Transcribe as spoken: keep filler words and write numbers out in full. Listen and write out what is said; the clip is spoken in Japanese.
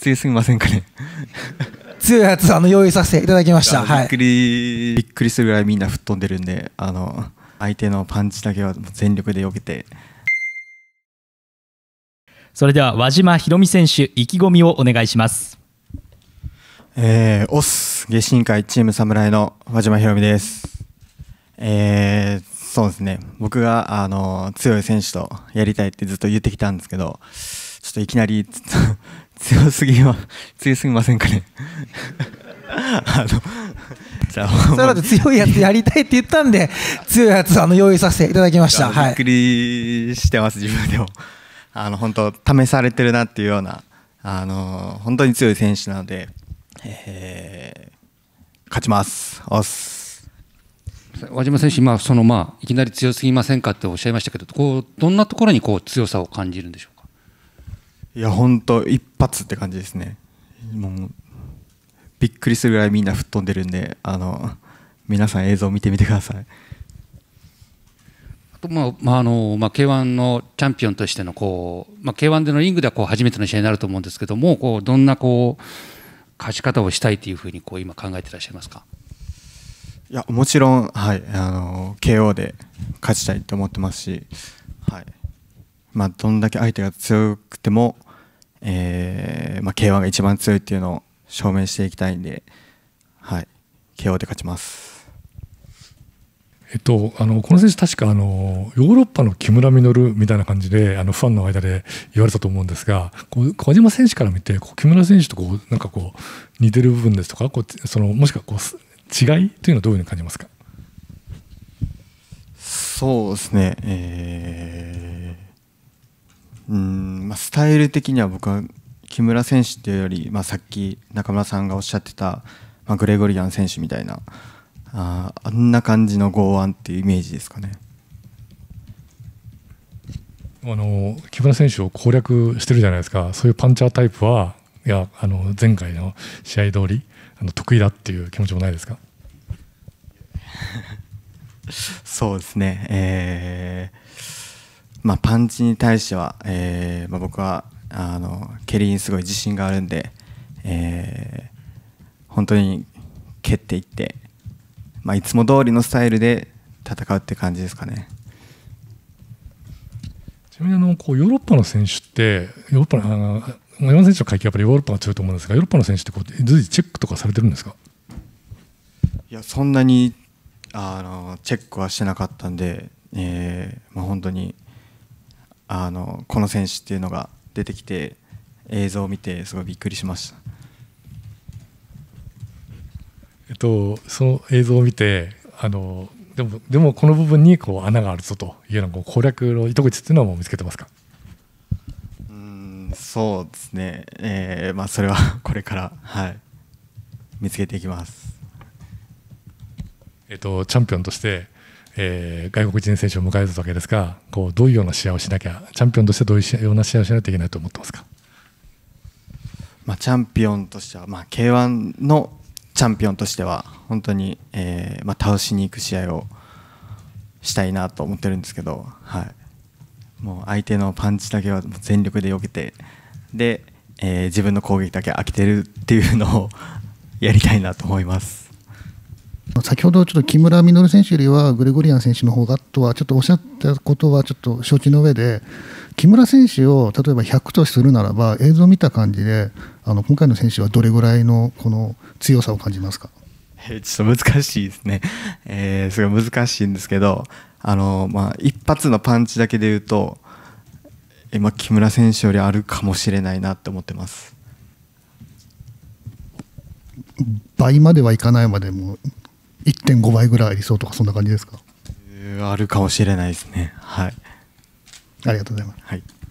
強すぎませんかね。 強いやつあの用意させていただきました。 びっくり、びっくりするぐらいみんな吹っ飛んでるんで、あの相手のパンチだけは全力で避けて。 それでは輪島ひろみ選手、意気込みをお願いします。 えー、オス下進会チーム侍の輪島ひろみです。えー、そうですね、僕があの強い選手とやりたいってずっと言ってきたんですけど、ちょっといきなり強すぎは強すぎませんかね。あのじゃあそれだって強いやつやりたいって言ったんで強いやつあの用意させていただきました。 びっくりしてます、自分でも。あの本当試されてるなっていうような、あの本当に強い選手なので、えー、勝ちます。おっす。 輪島選手、今そのまあいきなり強すぎませんかっておっしゃいましたけど、こうどんなところにこう強さを感じるんでしょうか。 いや本当一発って感じですね。もうびっくりするぐらいみんな吹っ飛んでるんで、あの皆さん映像を見てみてください。 あとまあまああのまあ ケーワン のチャンピオンとしてのこうまあ ケーワン でのリングではこう初めての試合になると思うんですけども、こうどんなこう勝ち方をしたいというふうにこう今考えていらっしゃいますか。 いやもちろん、はい、あの ケーオー で勝ちたいと思ってますし、はい、まあ、どんだけ相手が強くても、えーまあ、ケーワン が一番強いっていうのを証明していきたいんで、はい、ケーオー で勝ちます。 えっと、あのこの選手、確かあのヨーロッパの木村稔みたいな感じであのファンの間で言われたと思うんですが、こう小島選手から見てこう木村選手とこうなんかこう似てる部分ですとか、こうそのもしくはこう違いというのはどういうふうに感じますか。 そうですね、えーうんまあ、スタイル的には僕は木村選手っていうより、まあ、さっき中村さんがおっしゃってた、まあ、グレゴリアン選手みたいな、あ, あんな感じの剛腕っていうイメージですかね。 あの木村選手を攻略してるじゃないですか。そういうパンチャータイプはいやあの前回の試合通りあの得意だっていう気持ちもないですか。 そうですね、えーまあ、パンチに対しては、えーまあ、僕はあの蹴りにすごい自信があるんで、えー、本当に蹴っていって、まあ、いつも通りのスタイルで戦うって感じですかね。 ちなみにあのこうヨーロッパの選手ってヨーロッパのあの山田選手の階級はやっぱりヨーロッパが強いと思うんですが、ヨーロッパの選手ってこう随時チェックとかされてるんですか。 いやそんなにあのチェックはしてなかったんで、えーまあ、本当にあのこの選手っていうのが出てきて映像を見てすごいびっくりしました。 えっと、その映像を見てあのでも、でもこの部分にこう穴があるぞというようなこう攻略の糸口っていうのはもう見つけてますか。 うーんそうですね、えーまあ、それはこれから、はい、見つけていきます。 えっと、チャンピオンとして、えー、外国人選手を迎えるわけですが、こうどういうような試合をしなきゃ、チャンピオンとしてどういうような試合をしないといけないと思ってますか。 まあ、チャンピオンとしては、まあ、ケーワン のチャンピオンとしては本当に、えーまあ、倒しに行く試合をしたいなと思ってるんですけど、はい、もう相手のパンチだけは全力で避けて、で、えー、自分の攻撃だけ飽きてるっていうのをやりたいなと思います。 先ほどちょっと木村稔選手よりはグレゴリアン選手の方がとはちょっとおっしゃったことはちょっと承知の上で、木村選手を例えばひゃくとするならば映像を見た感じであの今回の選手はどれぐらいのこの強さを感じますか。 えー、ちょっと難しいですね、えー、すごい難しいんですけど、あの、まあ、一発のパンチだけで言うと、えーまあ、木村選手よりあるかもしれないなって思ってます。 倍まではいかないまでも いってんご 倍ぐらいありそうとかそんな感じですか。 えー、あるかもしれないですね。はい、 ありがとうございます。 はい。